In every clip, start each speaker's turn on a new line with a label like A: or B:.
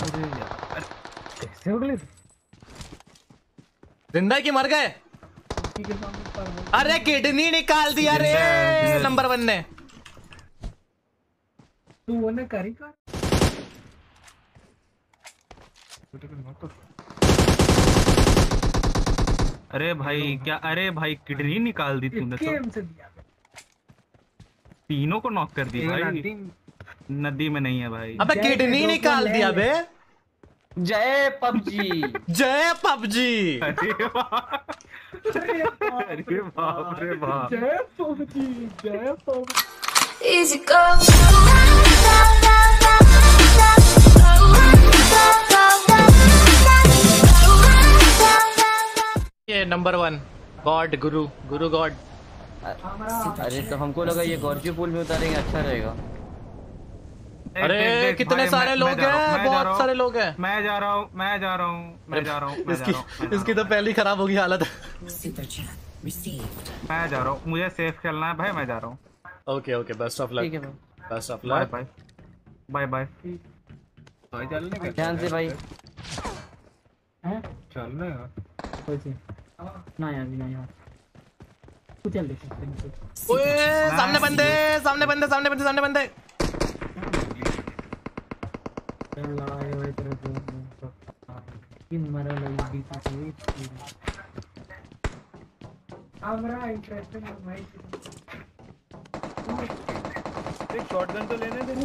A: अरे यार कैसे उगले
B: जिंदा की मर गए? अरे किडनी निकाल दिया रे नंबर 1 ने।
A: तू वो ने करी कर
C: अरे भाई क्या, अरे भाई किडनी निकाल दी तूने तो। तीनों को नॉक कर दी भाई। नदी में नहीं है भाई।
B: अबे किडनी निकाल दिया बे।
D: जय पबजी।
B: जय पबजी।
C: अरे बाप रे बाप।
A: जय पबजी जय पबजी।
E: Easy go.
B: ये नंबर 1 गॉड गुरु गुरु गॉड।
D: अरे तो हमको लगा ये गॉर्जी पूल में उतारेंगे अच्छा रहेगा।
B: अरे कितने सारे लोग हैं, बहुत सारे लोग हैं।
C: मैं जा रहा हूँ मैं जा रहा हूँ मैं जा रहा हूँ।
B: इसकी तो पहली खराब होगी हालत।
C: मैं जा रहा हूँ, मुझे सेफ खेलना है भाई, मैं जा रहा हूँ।
B: Okay okay best of luck.
D: ठीक है भाई,
B: best of
C: bye
B: luck.
C: Bye bye bye.
D: ध्यान से भाई।
A: चल रहे यार ना यार ना यार तू चल ले।
B: ओए सामने बंदे सामने बंदे सामने बंदे सामने बंदे।
A: लड़ाई हुई तेरे को इन मरा लगी बीच हमरा इंटरेस्टिंग भाई। एक शॉटगन तो लेने दे।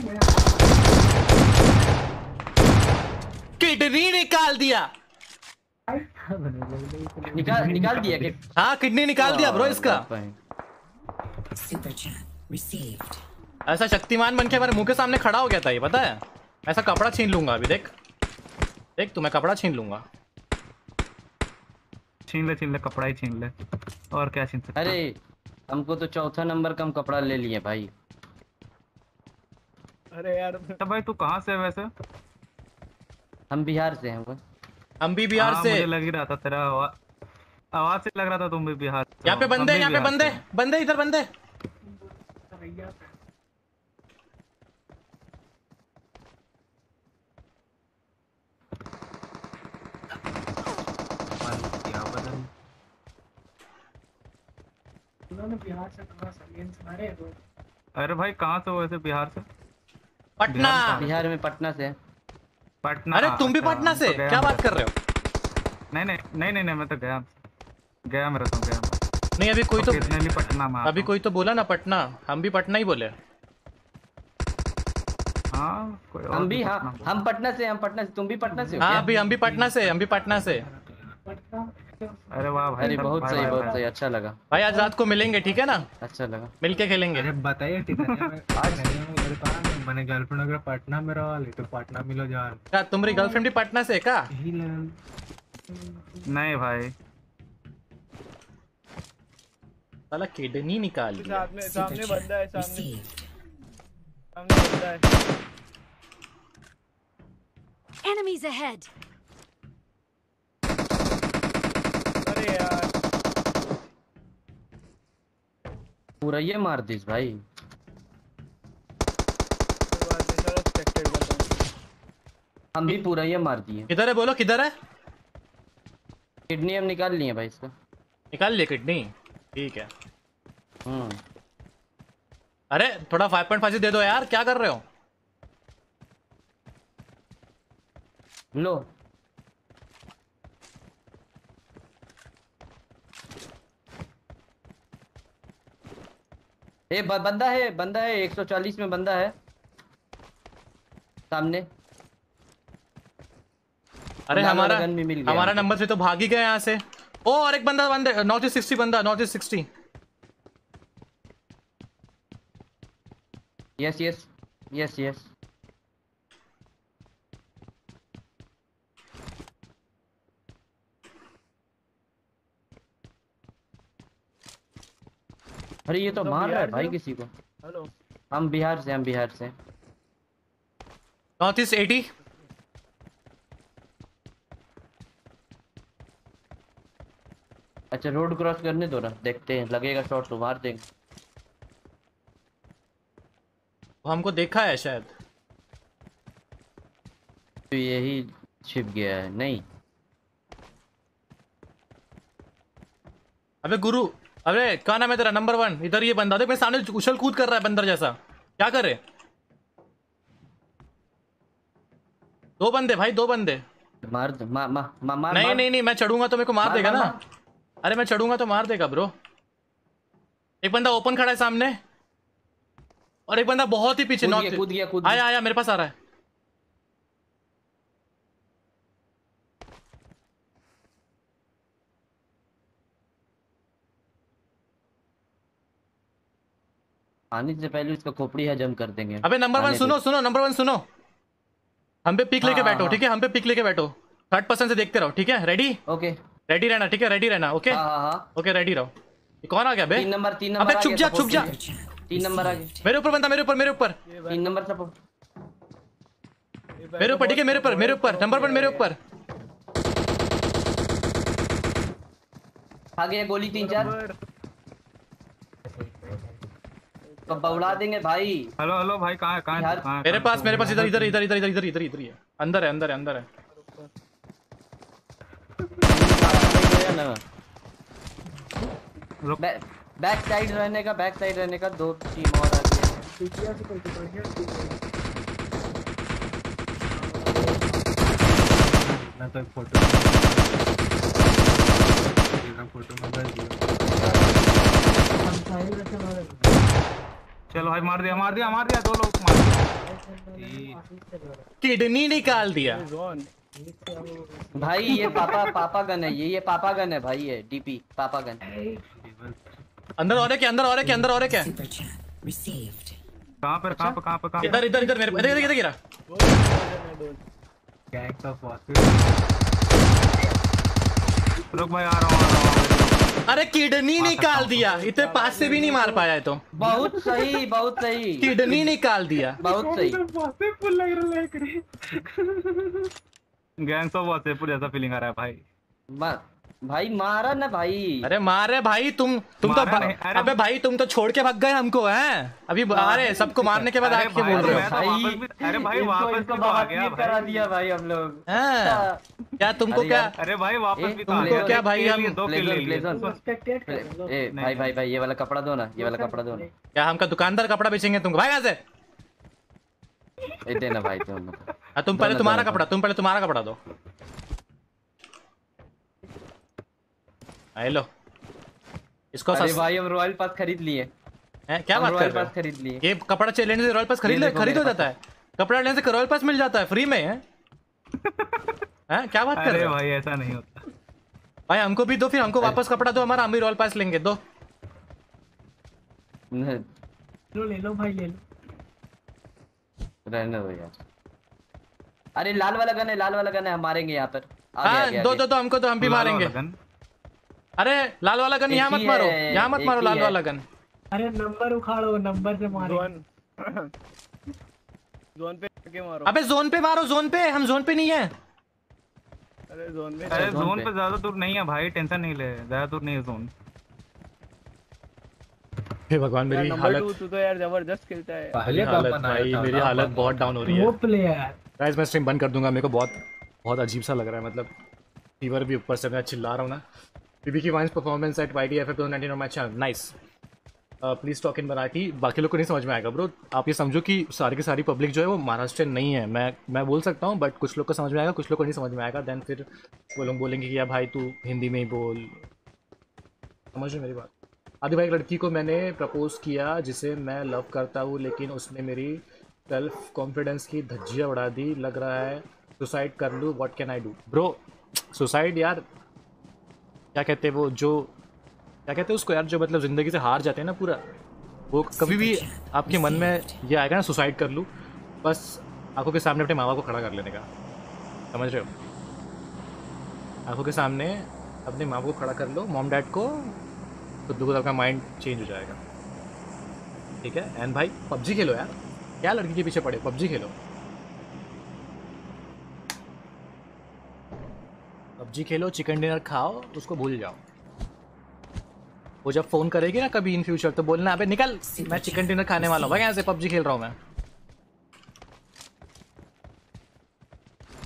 B: किडनी निकाल दिया।
D: निकाल दिया कि
B: हाँ किडनी निकाल दिया ब्रो इसका। ऐसा शक्तिमान बन के हमारे मुंह के सामने खड़ा हो गया था ये, पता है? ऐसा कपड़ा छीन लूंगा अभी। देख देख तुम्हें कपड़ा छीन लूंगा।
C: छीन ले कपड़ा ही छीन ले, और क्या छीन सकते।
D: अरे हमको तो चौथा नंबर का हम कपड़ा ले लिए भाई।
A: अरे यार
C: भाई तू कहाँ से है वैसे?
D: हम बिहार से हैं वो।
B: हम भी बिहार से।
C: मुझे लग ही रहा था, तेरा आवाज से लग रहा था तुम भी बिहार से।
B: यहाँ पे बंदे, यहाँ पे बंदे बंदे इधर बंदे।
A: बिहार से मारे।
C: अरे भाई कहाँ से हो वैसे? बिहार से?
B: पटना।
D: बिहार में पटना से।
C: पटना?
B: अरे तुम भी पटना से? क्या बात कर रहे हो?
C: नहीं मैं तो गया मेरा तो गया।
B: नहीं अभी कोई तो
C: पटना में
B: अभी कोई तो बोला ना पटना। हम भी पटना ही बोले।
C: हाँ
D: हम भी, हाँ हम पटना से, हम पटना से। तुम भी पटना से हो?
B: हाँ अभी हम भी पटना से, हम भी पटना से।
C: अरे वाह भाई।
D: अरे बहुत सही बहुत सही, अच्छा लगा
B: भाई। आज रात को मिलेंगे ठीक है ना?
D: अच्छा लगा,
B: मिलके खेलेंगे।
A: अरे बताइए मैंने गर्लफ्रेंड अगर पटना में रहा तो पटना मिलो जान।
B: क्या तुम्हारी गर्लफ्रेंड भी पटना से है क्या?
C: नहीं भाई
B: साला किडनी निकाल दिया।
A: सामने बंदा है, सामने बंदा है।
E: Enemies ahead.
A: अरे यार
D: पूरा ये मार दिस भाई। हम भी पूरा ये मार दिए।
B: किधर है बोलो, किधर है?
D: किडनी हम निकाल लिए भाई इसका।
B: निकाल लिए किडनी? ठीक है। अरे थोड़ा 5.5 दे दो यार, क्या कर रहे हो?
D: लो बंदा है 140 में बंदा है सामने।
B: अरे हमारा नंबर से तो भाग ही गए यहाँ से। ओ और एक बंदा नॉर्थ ईस्ट 60 बंदा, नॉर्थ ईस्ट 60।
D: यस अरे ये तो मार रहा है भाई किसी को।
A: हेलो
D: हम बिहार से।
B: North east 80।
D: अच्छा रोड क्रॉस करने दो ना, देखते हैं लगेगा शॉट तो मार देंगे।
B: वो हमको देखा है शायद।
D: तो यही छिप गया है नहीं।
B: अबे गुरु, अबे क्या नाम है तेरा? नंबर 1 इधर ये बंदा देख, मेरे सामने उछल कूद कर रहा है बंदर जैसा। क्या करे? 2 बंदे भाई, 2 बंदे।
D: मार मार
B: नहीं नहीं नहीं, मैं चढ़ूंगा तो मेरे को मार देगा ना। अरे मैं चढ़ूंगा तो मार देगा ब्रो। एक बंदा ओपन खड़ा है सामने और एक बंदा बहुत ही पीछे नॉक।
D: कूद गया
B: आया आया मेरे पास आ रहा है।
D: आने से पहले उसका खोपड़ी हजम कर देंगे।
B: अबे नंबर 1 सुनो सुनो, नंबर 1 सुनो। हम पे पिक लेके बैठो, ठीक है? हम पे पिक लेके बैठो, 3rd पर्सन से देखते रहो, ठीक है? रेडी?
D: ओके
B: रेडी रहना, ठीक है? रेडी रहना, ओके? ओके रेडी रहो। ये कौन आ गया बे?
D: 3 नंबर
B: अबे छुप जा, छुप जा।
D: 3 नंबर आगे।
B: मेरे ऊपर बंदा, मेरे ऊपर, मेरे ऊपर।
D: 3 नंबर सब
B: मेरे ऊपर, ठीक है? मेरे ऊपर, मेरे ऊपर। नंबर 1 मेरे ऊपर।
D: आ गया गोली 3-4 तो बउड़ा देंगे भाई।
C: हेलो हेलो भाई, कहाँ
B: मेरे पास इधर इधर इधर इधर इधर इधर इधर ही है। अंदर है, अंदर है, अंदर है।
D: बैक साइड रहने का 2 टीम और आ गई
A: मैं तो फोटो
C: चलो भाई, मार दिया 2 लोग मार दिया।
B: किडनी निकाल दिया
D: भाई। ये पापा गन है, ये पापा गन है भाई, ये डीपी पापा गन।
B: अंदर और है क्या? अंदर और है क्या? अंदर और है क्या?
C: कहाँ पर
B: इधर इधर इधर मेरे इधर इधर गिरा।
A: गैंग ऑफ
C: रुक भाई, आ रहा हूँ।
B: अरे किडनी निकाल दिया, इतने पास से भी नहीं मार पाया है तो।
D: बहुत सही, बहुत सही।
B: किडनी निकाल दिया,
D: बहुत सही।
C: गैंग्स ऑफ वासेपुर जैसा फीलिंग आ रहा है भाई।
D: भाई मारा ना भाई।
B: अरे मारे भाई, तुम तो अबे भाई तुम तो छोड़ के भाग गए हमको, हैं? अभी अरे सबको मारने के बाद आके बोल रहे हो?
C: अरे भाई वापस भी तो आ गया
D: करा दिया भाई हम लोग।
B: क्या तुमको क्या?
C: अरे भाई वापस भी तो आ
B: तुमको
C: गया।
B: क्या भाई? हम
C: 2 किल ले लिए।
D: ए भाई ये वाला कपड़ा दो ना, ये वाला कपड़ा दो ना।
B: क्या हमका दुकानदार कपड़ा बेचेंगे तुमको? भाई कैसे?
D: देना भाई तुम।
B: तुम पहले तुम्हारा कपड़ा, तुम पहले तुम्हारा कपड़ा दो। हेलो, इसको
D: अरे भाई हम रॉयल पास खरीद लिए
B: हैं? क्या बात कर रहे हो?
D: खरीद लिए।
B: ये कपड़ा लेने से रॉयल पास खरीद हो जाता है? कपड़ा लेने से रॉयल पास मिल जाता है फ्री में, है? हैं? क्या बात कर रहे
C: अरे
B: हो
C: भाई? ऐसा नहीं होता
B: भाई। हमको भी दो, फिर हमको वापस कपड़ा दो हमारा, हम भी रॉयल पास लेंगे। दो
A: ले लो भाई, ले लो।
D: रहने दो यार। अरे लाल वाला गन है, हम मारेंगे यहाँ पर।
B: हाँ दो हमको तो, हम भी मारेंगे। अरे लाल वाला गन यहाँ मत मारो, यहाँ मत मारो लाल वाला गन।
A: अरे नंबर उखाड़ो, नंबर से मारो।
F: जोन पे आके मारो।
B: अबे जोन पे मारो, जोन पे। हम जोन पे नहीं है।
F: अरे जोन
C: पे ज्यादा दूर नहीं है भाई, टेंशन नहीं ले, ज्यादा दूर नहीं है जोन।
B: हे भगवान, मेरी हालत
F: तू तो यार जबरदस्त खेलता है।
B: पहले भाई मेरी हालत बहुत डाउन हो रही है।
A: वो प्लेयर
B: गाइस मैं स्ट्रीम बंद कर दूंगा, मेरे को बहुत अजीब सा लग रहा है। मतलब फीवर भी ऊपर से, मैं चिल्ला रहा हूँ ना। PBK vines performance at YTFF 2019 on my channel, nice. Please talk in Marathi. बाकी लोग को नहीं समझ में आएगा ब्रो। आप ये समझो कि सारी की सारी पब्लिक जो है वो महाराष्ट्र नहीं है। मैं बोल सकता हूँ, बट कुछ लोग को समझ में आएगा, कुछ लोग को नहीं समझ में आएगा। देन फिर वो लोग बोलेंगे कि यार भाई तू हिंदी में ही बोल। समझ रहे मेरी बात? आदि भाई, एक लड़की को मैंने प्रपोज किया जिसे मैं लव करता हूँ, लेकिन उसने मेरी सेल्फ कॉन्फिडेंस की धज्जियाँ उड़ा दी। लग रहा है सुसाइड कर लूँ, what can I do? Bro suicide यार, क्या कहते हैं वो, जो क्या कहते हैं उसको यार, जो मतलब ज़िंदगी से हार जाते हैं ना पूरा, वो कभी भी आपके मन में ये आएगा ना सुसाइड कर लूँ, बस आंखों के सामने अपने माँ बाप को खड़ा कर लेने का। समझ रहे हो? आंखों के सामने अपने माँ बाप को खड़ा कर लो, मॉम डैड को, तो आपका माइंड चेंज हो जाएगा। ठीक है? एंड भाई PUBG खेलो यार, क्या लड़की के पीछे पड़े? PUBG खेलो, PUBG खेलो, चिकन डिनर खाओ, उसको भूल जाओ। वो जब फ़ोन करेगी ना कभी इन फ्यूचर, तो बोलना अबे निकल, मैं चिकन डिनर खाने वाला हूँ, यहाँ से PUBG खेल रहा हूँ मैं।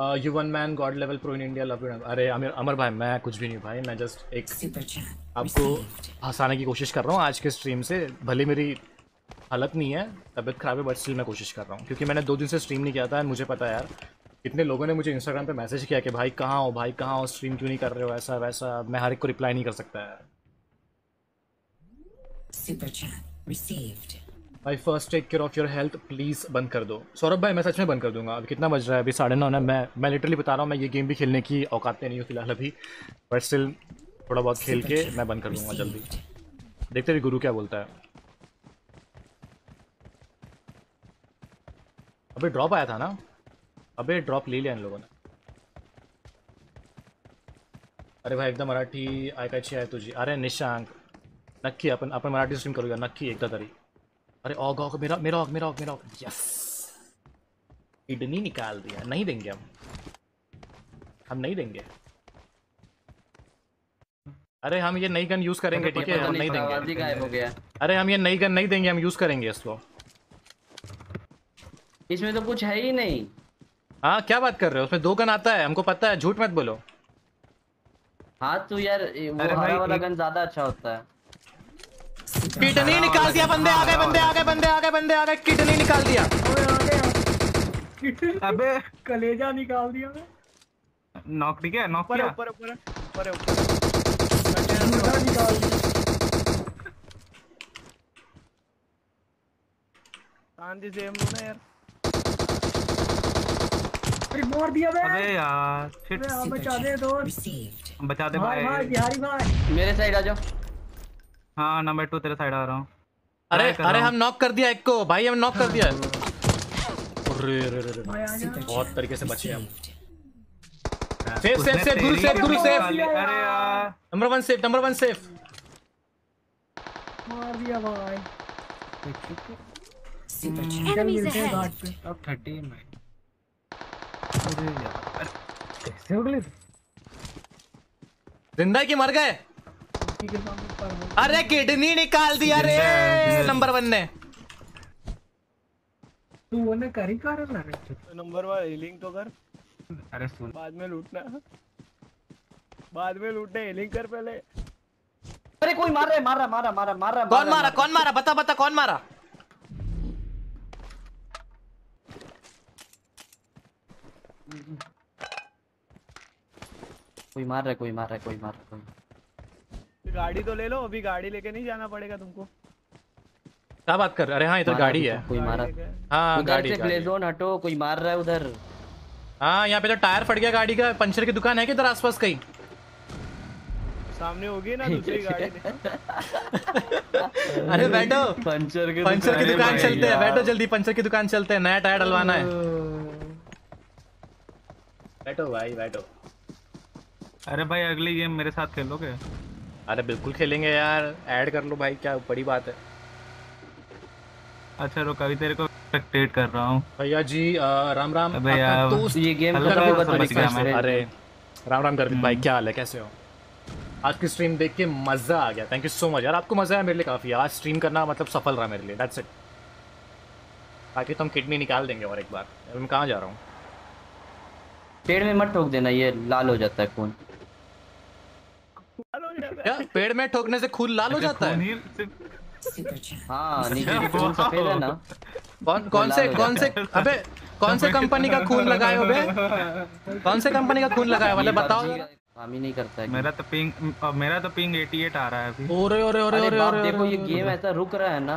B: You one man god level pro in India love you. अरे अमर भाई मैं कुछ भी नहीं भाई, मैं जस्ट एक आपको हंसाने की कोशिश कर रहा हूँ आज के स्ट्रीम से। भले मेरी हालत नहीं है, तबीयत खराब है, बट स्टिल मैं कोशिश कर रहा हूँ क्योंकि मैंने 2 दिन से स्ट्रीम नहीं किया था। एंड मुझे पता है यार कितने लोगों ने मुझे इंस्टाग्राम पे मैसेज किया कि भाई कहाँ हो, भाई कहाँ हो, स्ट्रीम क्यों नहीं कर रहे हो, ऐसा वैसा। मैं हर एक को रिप्लाई नहीं कर सकता यार। भाई first take care of your health please बंद कर दो। सौरभ भाई मैं सच में बंद कर दूंगा। अभी कितना बज रहा है? अभी 9:30 है। मैं लिटरली बता रहा हूँ, मैं ये गेम भी खेलने की औकात में नहीं हूँ फिलहाल अभी, बट स्टिल थोड़ा बहुत खेल के मैं बंद कर दूंगा जल्दी। देखते भी गुरु क्या बोलता है। अबे ड्रॉप आया था ना? अबे ड्रॉप ले लिया इन लोगों ने। अरे भाई एकदम मराठी ऐकायची आहे तुझी। अरे निशांक नक्की आपण मराठी स्ट्रीम करूया नक्की एकदा तरी। अरे ऑग मेरा यस, किडनी निकाल दिया। नहीं देंगे हम नहीं देंगे। अरे हम ये नई गन यूज करेंगे, ठीक है? हम नहीं देंगे।
D: गायब हो गया।
B: अरे हम ये नई गन नहीं देंगे, हम यूज करेंगे इसको।
D: इसमें तो कुछ है ही नहीं।
B: हाँ क्या बात कर रहे हो? उसमें 2 गन आता है, हमको पता है, झूठ मत बोलो।
D: हाँ तो यार वो
C: अरे
D: हरा
C: भाई,
D: वाला गन ज्यादा अच्छा होता है।
B: किडनी निकाल दिया। बंदे आ गए। किडनी निकाल दिया।
C: अबे
A: कलेजा निकाल दिया मैं।
C: नॉक ठीक है, नॉक
F: ऊपर है,
C: किया।
F: ऊपर है।
A: मुर्गा निकाल दिया।
F: शांति से एम लो ना यार।
A: अरे मार दिया मैं।
C: अबे यार शिट,
A: अबे आप बचा दे दोस्त।
C: बचा दे
A: भाई
C: भाई।
A: बिहारी भाई।
D: मेरे साइड आ जाओ।
C: हाँ नंबर 2 तेरे साइड आ रहा हूँ।
B: अरे हम नॉक कर दिया एक को भाई, हम नॉक कर दिया। अरे
A: भाई आ जा।
B: बहुत तरीके से बचे हम।
C: उसने
B: गुरु सेफ।
C: अरे यार
B: नंबर 1 सेफ।
A: मार दिया भाई। चल
E: Enemies
A: मिलते हैं
E: ahead.
A: घाट पे। अब 13 में। अरे यार कैसे उगले थे?
B: जिंदा की मर गए?
A: उसी के सामने पर हो।
B: अरे किडनी निकाल दिया रे नंबर 1 ने।
A: तू वो ने करी कर ना रे।
F: नंबर 1 हीलिंग तो कर,
A: अरे सुन
F: बाद में लूटना हीलिंग कर पहले।
D: अरे कोई मार रहा है।
B: कौन मारा बता कौन मारा?
D: कोई मार रहा है।
F: गाड़ी तो ले लो, अभी गाड़ी लेके नहीं जाना पड़ेगा तुमको।
B: क्या बात कर रहे? अरे हाँ इधर गाड़ी है।
D: कोई मारा।
B: हाँ
D: उधर
B: गाड़ी
D: से प्ले जोन हटो, कोई मार रहा है उधर।
B: हाँ यहाँ पे तो टायर फट गया गाड़ी का। पंचर की दुकान है किधर आसपास कहीं?
F: सामने होगी ना दूसरी गाड़ी ने।
B: अरे बैठो,
D: पंचर की
B: दुकान चलते हैं। बैठो जल्दी, पंचर की दुकान चलते हैं, नया टायर डलवाना है। बैठो भाई बैठो।
C: अरे भाई अगली गेम मेरे साथ खेलोगे?
B: अरे बिल्कुल खेलेंगे यार, ऐड कर लो भाई, क्या बड़ी बात है।
C: अच्छा रुक, अभी तेरे को स्पेक्टेट कर रहा हूँ।
B: भैया जी राम राम।
C: अबे यार
B: दोस्त
D: ये गेम
C: हल्का
D: कभी
C: सा
D: बता
C: समझ गया मैं।
B: अरे राम राम गर्वित भाई, क्या हाल है, कैसे हो? आज की स्ट्रीम देख के मजा आ गया। थैंक यू सो मच यार, आपको मजा आया, मेरे लिए काफी है। आज स्ट्रीम करना मतलब सफल रहा मेरे लिए, दैट्स इट। बाकी तो हम किडनी निकाल देंगे और एक बार। मैं कहाँ जा रहा हूँ?
D: पेड़ में मत ठोक देना, ये लाल हो जाता है खून।
B: क्या पेड़ में ठोकने से खून लाल हो जाता है?
D: हाँ नीचे जो खून सफेद है ना।
B: कौन से अबे कौन से कंपनी का खून लगाए हो बे? कौन से कंपनी का खून लगाया वाले बताओ।
D: काम ही नहीं करता है।
C: मेरा तो पिंग 88 आ रहा है अभी।
B: ओरे
D: अरे बाप, देखो ये गेम ऐसा रुक रहा है ना।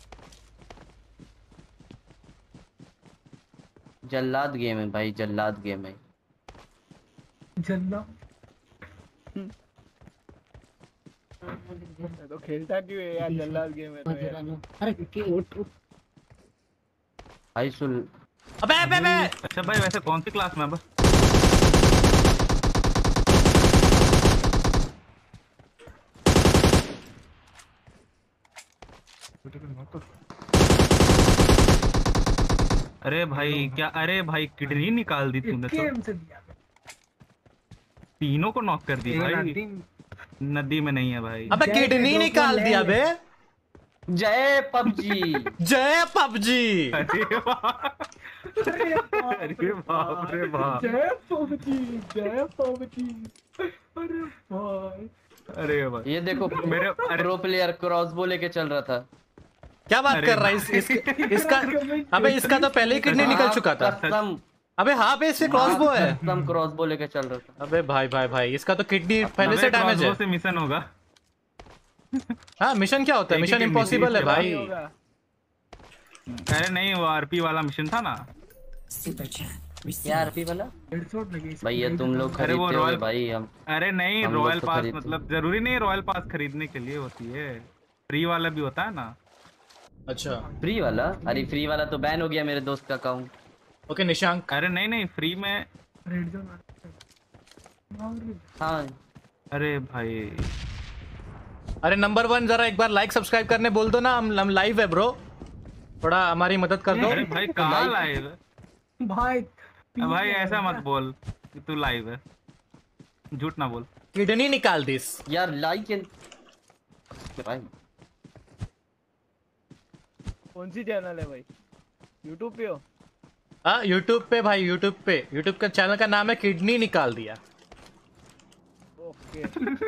D: जल्लाद गेम है भाई, जल्लाद गेम है।
A: जन्ना
F: तो खेलता क्यों है यार, जल्लाद गेम है तो यार।
A: अरे के उठ
B: भाई सुन। अबे
C: अच्छा भाई वैसे कौन सी क्लास में अब? अरे भाई क्या, अरे भाई किडनी निकाल दी तूने तो। तीनों को नॉक कर दी भाई। नदी में नहीं है भाई।
B: अबे किडनी निकाल दिया बे।
D: जय पबजी।
B: जय पबजी।
C: अरे बाप रे बाप।
A: जय पबजी, जय पबजी। अरे भाई,
C: अरे भाई
D: ये देखो
C: मेरे
D: प्रो प्लेयर क्रॉसबो लेके चल रहा था।
B: क्या बात
C: अरे
B: कर रहा है इसका? अबे इसका तो पहले ही किडनी निकल चुका था।
D: कसम
B: अबे हाँ बे इससे क्रॉसबो है।
D: कसम क्रॉसबो लेके चल रहा था।
B: अबे भाई भाई भाई इसका तो किडनी पहले से डैमेज है।
C: से मिशन होगा।
B: हाँ मिशन क्या होता है?
C: एक ही
B: मिशन
C: की
B: इम्पॉसिबल है
C: मिशन
B: भाई।
F: होगा।
C: अरे नहीं वो आरपी वाला मिशन था ना।
D: क्या आरपी वाला?
A: हेडशॉट लगी इसको।
D: भाई ये तुम लोग
C: अरे वो
D: खरीदते हो
C: रॉयल
D: भाई हम।
C: अरे नहीं
D: हम लोग
C: रॉयल
D: तो
C: पास
D: खरीदते
C: मतलब जरूरी नहीं रॉयल पास खरीदने के लिए होती है, फ्री वाला भी होता है ना।
B: अच्छा
D: फ्री वाला? अरे फ्री वाला तो बैन हो गया मेरे दोस्त का अकाउंट।
B: ओके निशांक।
C: अरे नहीं नहीं फ्री में।
A: रेड जोन
D: हाँ
C: अरे भाई
B: अरे नंबर 1 जरा एक बार लाइक सब्सक्राइब करने बोल दो ना। हम लाइव है ब्रो, थोड़ा हमारी मदद कर दो।
C: अरे भाई कहाँ लाइव है?
A: भाई।
C: भाई ऐसा मत बोल कि तू लाइव है, झूठ ना बोल।
B: किडनी निकाल दिस।
D: यार लाइक एंड
F: कौन सी चैनल है भाई? यूट्यूब पे हो?
B: हाँ यूट्यूब पे भाई, यूट्यूब पे। यूट्यूब का चैनल का नाम है किडनी निकाल दिया।
F: ओके।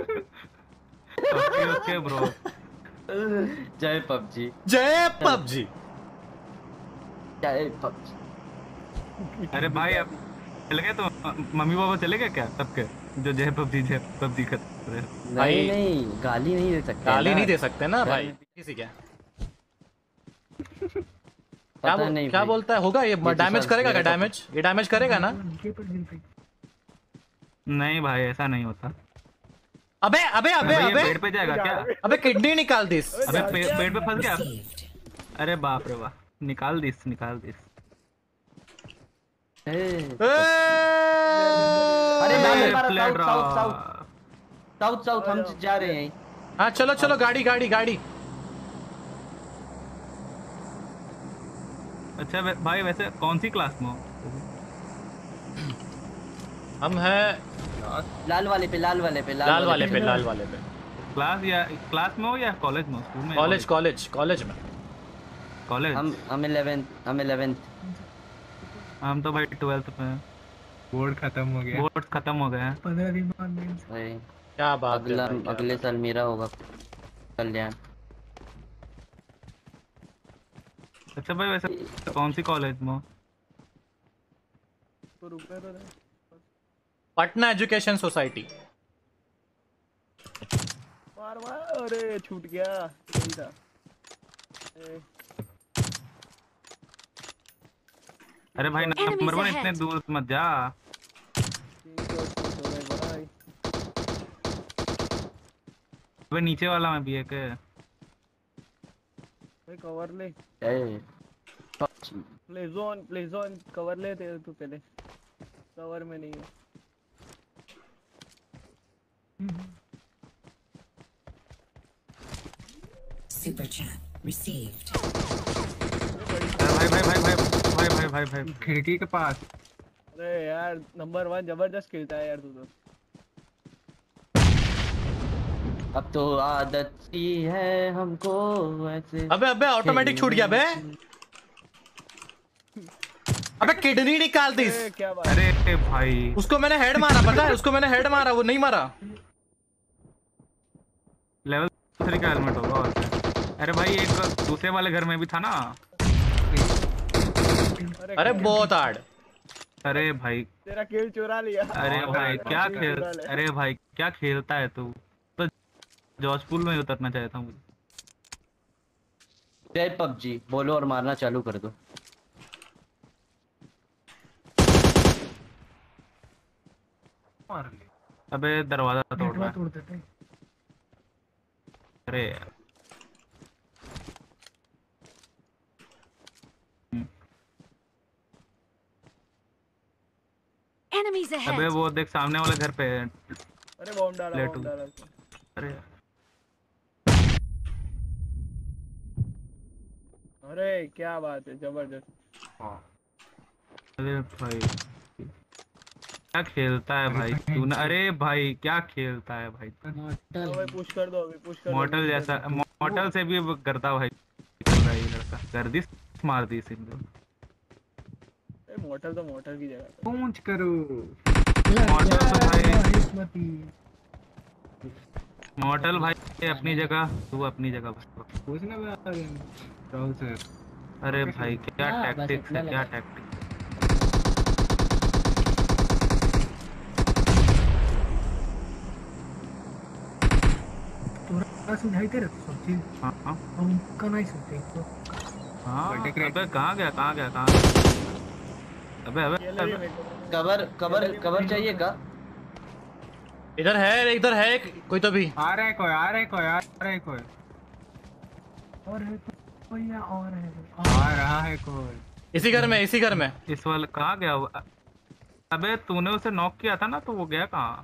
C: Okay okay bro.
D: जय पबजी,
B: जय पबजी।
D: जय पबजी।
C: अरे भाई अब चले गए तो मम्मी पापा चले गए क्या सबके, जो जय पबजी कर रहे हैं?
B: भाई
D: नहीं नहीं गाली नहीं दे सकते
B: गाली
D: ना।
B: नहीं दे सकते ना भाई किसी क्या।
D: पता नहीं
B: क्या
D: भाई।
B: बोलता है? होगा ये
D: तो
B: डैमेज
D: शायद
B: करेगा क्या?
D: मेरा तो-
B: डैमेज ये डैमेज करेगा ना?
A: नीचे पर गिर गई।
C: नहीं भाई ऐसा नहीं होता।
B: अबे अबे अबे
C: भाई ये
B: अबे
C: पेड़ पे जाएगा क्या?
B: अबे किडनी निकाल दिस।
C: अबे पेड़ पे फंस गया। अरे बाप रे वाह, निकाल दिस निकाल दिस।
D: ए,
B: ए!
D: अरे
C: अरे
D: हमारा
C: flat
D: south south
C: rock.
D: South south हम जा रहे हैं।
B: हाँ चलो चलो गाड़ी गाड़ी गाड़ी।
C: अच्छा भाई वैसे कौन सी क्लास में हो?
B: हम है
D: लाल वाले पे
B: लाल वाले पे लाल वाले पे।
C: क्लास में हो या कॉलेज में, स्कूल में?
B: कॉलेज कॉलेज कॉलेज में।
C: कॉलेज।
D: हम 11th।
C: हम तो भाई 12th में हैं।
F: बोर्ड खत्म हो गया।
C: बोर्ड खत्म हो गए हैं।
A: 15 दिन बाद मेंस।
D: अरे
B: क्या बात है भाई, क्या
D: अगले साल मेरा होगा कल्याण।
C: अच्छा भाई वैसे कौन सी कॉलेज में हो?
F: तो रुपए तो दे।
B: Patna education society.
F: मार मार, अरे छूट गया। सही था। ए,
C: अरे भाई नंबर 1 इतने दूर मत जा।
F: 3 शॉट हो गए भाई।
C: अबे नीचे वाला में भी है के?
F: भाई कवर ले।
D: ए,
F: प्ले जोन कवर ले तेरे तू पहले। कवर में नहीं है।
G: Super chat received.
C: भाई भाई भाई भाई भाई भाई भाई भाई
F: खिड़की के पास। अरे यार नंबर 1 जबरदस्त खेलता है यार तू तो।
D: अब तो आदत सी है हमको ऐसे।
B: अबे अबे ऑटोमेटिक छूट गया बे। अबे किडनी निकाल दिस।
F: ए, क्या बात।
C: अरे भाई
B: उसको मैंने हेड मारा, पता है? उसको मैंने हेड मारा, वो नहीं मारा।
C: लेवल 3 का हेलमेट होगा और क्या। अरे भाई एक दूसरे वाले घर में भी था ना।
B: अरे बहुत हार्ड।
C: अरे भाई
F: तेरा किल चुरा लिया।
C: अरे भाई क्या
F: किल
C: खेल
F: चुरा ले।
C: अरे भाई क्या खेलता है तू तो। जॉर्ज पूल में उतरना चाहता हूँ।
D: जय पबजी बोलो और मारना चालू कर दो।
C: अबे दरवाजा तोड़ रहा है।
A: तोड़ देते हैं।
C: अरे
E: Enemies
C: अबे
E: ahead!
C: वो देख सामने वाले घर पे है।
F: अरे बॉम्ब डाला
C: लेटू।
F: बॉम्ब डाला।
C: अरे
F: अरे क्या बात है, जबरदस्त।
C: अरे भाई क्या खेलता है भाई तू ना। अरे भाई क्या खेलता है भाई।
F: तो भाई पुश कर दो, अभी पुश कर दो।
C: मॉर्टल जैसा मॉडल से भी करता भाई कर रहा है ये लड़का। गर्दिश मार दी सिंधु।
F: मोटल तो मोटल की जगह पे।
C: पूछ करो
A: मॉडल
C: तो भाई-
A: हिकमती।
C: मॉडल भाई अपनी जगह, तू अपनी जगह बस।
H: पूछना राहुल सर।
C: अरे भाई क्या
D: हाँ, बस
C: टैक्टिक्स
D: इतना
C: है, क्या
D: लगा।
C: टैक्टिक्स।
A: तोरा सुनाई तेरे तो सब चीज
C: हाँ हाँ
A: हम का नहीं सुनते तो
C: हाँ।
H: बर्थडे
C: अबे कहाँ गया कहाँ गया कहाँ गया? अबे अबे
F: ये ले
C: अबे
D: कवर कवर कवर चाहिए का?
B: इधर है कोई तो भी।
H: आ रहा है कोई, आ रहा है कोई, आ रहा है कोई,
A: और है कोई या और है
H: आ रहा है कोई।
B: इसी घर में
C: इस वाले कहाँ गया वो? अबे तूने उसे नॉक किया था ना, तो वो गया कहाँ?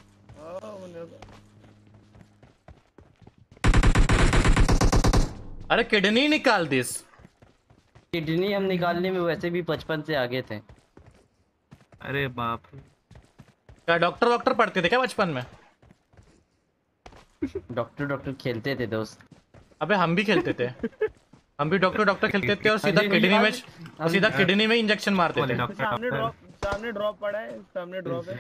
B: अरे किडनी निकाल दिस।
D: किडनी हम निकालने में वैसे भी 55 से आगे थे।
C: अरे बाप रे।
B: क्या डॉक्टर पढ़ते थे क्या बचपन में?
D: डॉक्टर खेलते थे दोस्त।
B: अबे हम भी खेलते थे। हम भी डॉक्टर खेलते थे और सीधा
D: अरे
B: किडनी में
D: हम-
B: सीधा किडनी में इंजेक्शन मारते
C: वाले
B: थे।
C: डॉक्टर
F: सामने ड्रॉप पड़ा है, सामने ड्रॉप है।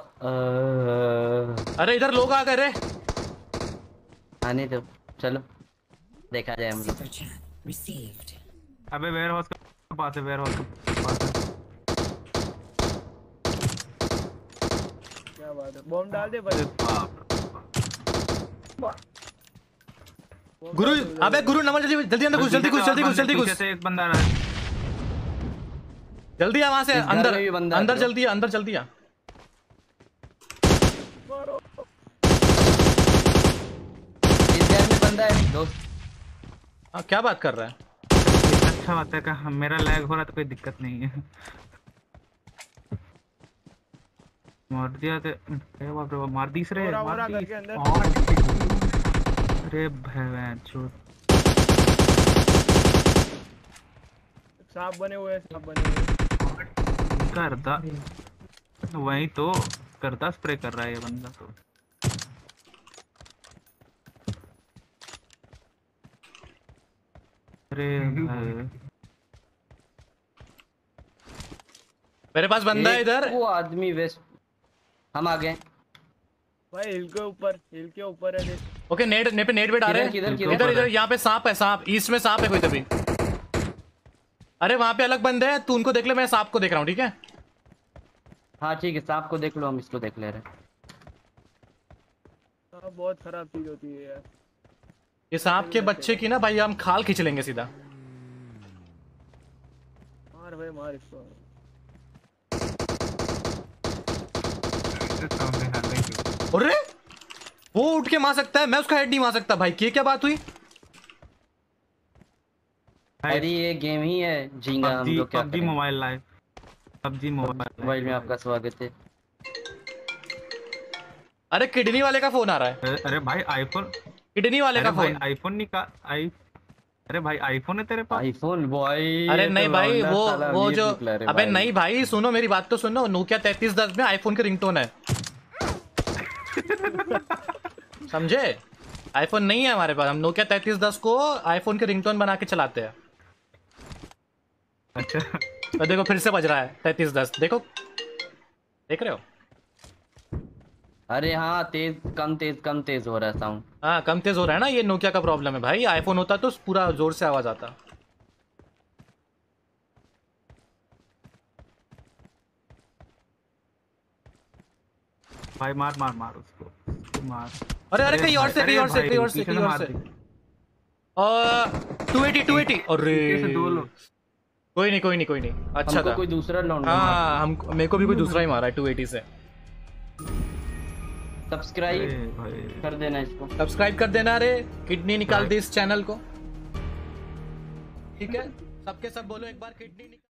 B: अरे इधर लोग आ गए रे।
D: आने दो, चलो देखा जाए हम लोग।
G: Super chat received.
C: अबे वेयर हाउस के पास है, वेयर हाउस के पास है।
F: क्या बात है, बॉम्ब डाल दे
C: अरे
F: बस।
C: बाप
B: गुरु अबे गुरु नंबर जल्दी अंदर घुस, जल्दी घुस।
C: पीछे से एक बंदा आ रहा है।
B: जल्दी आ वहां से
D: इस घर
B: अंदर
D: में भी बंदा है
B: अंदर
D: bro।
B: जल्दी आ।
D: इस घर में बंदा है दोस्त।
B: हाँ क्या बात कर रहा है?
C: अच्छा बात है कि मेरा लैग हो रहा तो कोई दिक्कत नहीं है। मार दिया तो अरे बाप रे बाप, मार दी रे,
F: पूरा
C: मार
F: घर
C: दी।
F: के अंदर।
C: अरे भैया चोट।
F: सांप बने हुए हैं, सांप बने हुए हैं।
C: करता वही तो करता स्प्रे कर रहा है ये बंदा तो। अरे भाई
B: मेरे पास बंदा है इधर।
D: वो आदमी वेस्ट। हम आ गए।
F: भाई हिल के ऊपर है देख।
B: ओके नेट वेट आ रहे हैं।
D: किधर
B: इधर यहाँ पे सांप है, सांप ईस्ट में सांप है कोई तभी। अरे वहां पे अलग बंदे हैं, तू उनको देख ले, मैं सांप को देख रहा हूँ, ठीक है?
D: हाँ ठीक है, सांप को देख लो, हम इसको देख ले रहे हैं।
F: सांप बहुत खराब चीज होती है यार।
B: ये सांप के बच्चे की ना भाई हम खाल खींच लेंगे सीधा।
F: मार भाई मार इसको।
H: सामने हाल है क्यों?
B: अरे वो उठ के मार सकता है, मैं उसका हेड नहीं मार सकता भाई। ये क्या बात हुई?
D: अरे ये गेम ही है झींगा, हम
C: पबजी
D: लोग क्या
C: पबजी
D: करें।
C: मोबाइल लाइव, पबजी
D: मोबाइल में आपका स्वागत है।
B: अरे किडनी वाले का फोन आ रहा है।
C: अरे भाई आईफोन,
B: किडनी वाले का
C: अरे भाई
B: फोन।
C: आईफोन निकाल। अरे भाई आईफोन है तेरे पास?
D: IPhone boy.
B: अरे नहीं भाई वो जो
D: अबे
B: अबे नहीं भाई सुनो मेरी बात तो सुनो। नोकिया 3310 में आईफोन की रिंगटोन है। समझे? आईफोन नहीं है हमारे पास, हम नोकिया 3310 को आईफोन की रिंगटोन बना के चलाते हैं।
C: अच्छा
B: तो देखो फिर से बज रहा है 3310, देखो देख रहे हो?
D: अरे हाँ कम तेज हो रहा है साउंड।
B: हाँ कम तेज हो रहा है ना, ये नोकिया का प्रॉब्लम है भाई। आईफोन होता तो पूरा जोर से आवाज आता।
C: भाई मार मार मार उसको मार।
B: अरे कहीं और से,
C: अरे
B: कहीं और से,
C: भाई,
B: कहीं और से,
C: पीछे
B: कहीं और
C: मार
B: से।
C: दी।
B: 280 अरे
C: पीछे से दो लोग।
B: कोई नहीं अच्छा
D: हमको
B: था।
D: कोई दूसरा लौंडा मार।
B: हाँ हम मेरे को भी कोई दूसरा ही मारा है 280 से।
D: सब्सक्राइब
C: अरे भाई
D: कर देना इसको।
B: सब्सक्राइब कर देना रे, किडनी निकाल दे इस चैनल को, ठीक है? सबके सब बोलो एक बार किडनी